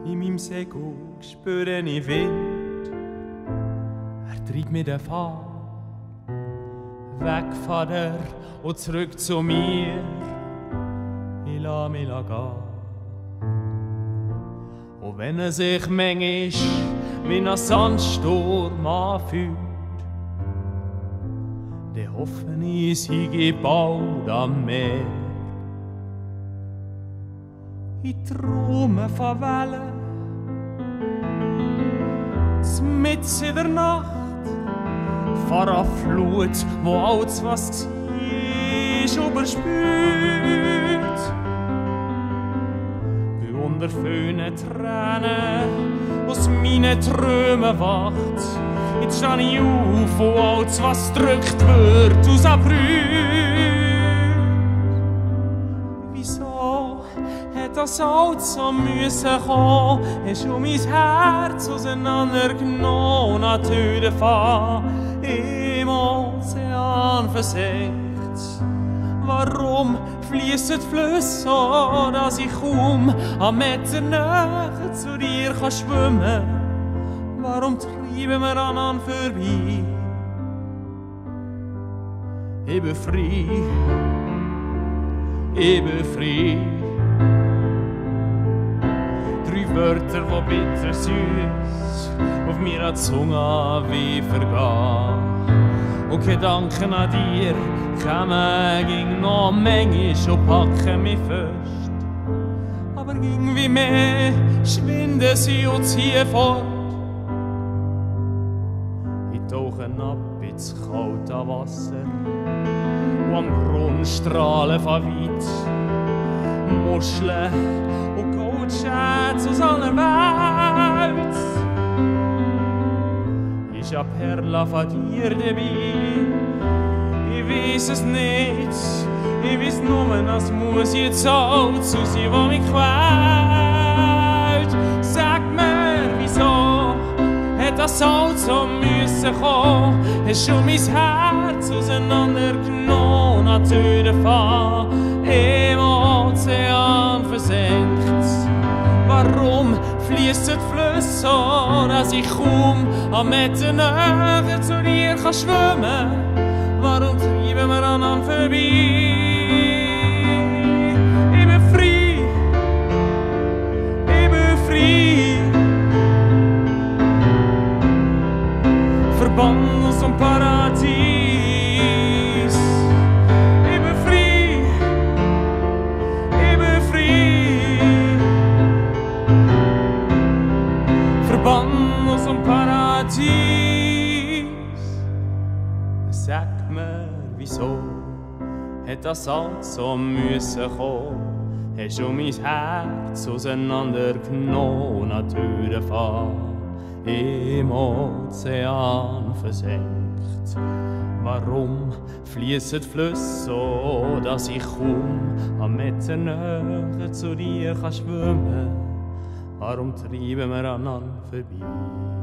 In meinem Segel spüre ich Wind, er treibt mich davon, weg von dir und zurück zu mir. Ich lass mich gehen. Und wenn er sich manchmal wie ein Sandsturm anfühlt, dann hoffe ich, sie geht bald am Meer. Ich träume von Wellen, mitten in der Nacht, von einer Flut, wo alles, was war, überspült. Bin unter vielen Tränen aus meinen Träumen wacht. Jetzt stehe ich auf und alles, was drückt wird, rausbrüllt. Wieso hat das alles so müssen kommen? Hast du mein Herz auseinandergenommen, natürlich im Ozean versenkt. Warum fließen die Flüsse so, dass ich kaum am Meter Nähe zu dir schwimmen kann? Warum treiben wir aneinander vorbei? Ich bin frei, ich bin frei. 3 Wörter, die bitter süß auf meiner Zunge wie vergehen. Und Gedanken an dir kommen ging noch manchmal und packen mich fest. Aber ging wie mehr schwinden sie und ziehen fort. Ich tauche ab ins kalte Wasser und am Grund strahlen von weit Muscheln und Goldschätze aus aller Welt. Ist ja Perla von dir dabei? Ich weiß es nicht. Ich weiß nur, es muss jetzt alles zu sein, was mich quält. Sag mir, wieso hat das alles so müssen kommen? Hast du mein Herz auseinandergenommen, natürlich im Ozean versenkt. Warum fließen die Flüsse so, dass ich kaum am Meter Nähe zu dir schwimmen kann? Warum treiben wir aneinander vorbei? Ich bin frei, ich bin frei. Verbannt aus dem Paradies. Ich bin frei, ich bin frei. Verbannt aus dem Paradies. Sag mir, wieso hat das alles so müssen kommen? Hast du mein Herz auseinandergenommen, natürlich im Ozean versenkt. Warum fließen die Flüsse so, dass ich kaum am Meter Nähe zu dir schwimmen kann? Warum treiben wir aneinander vorbei?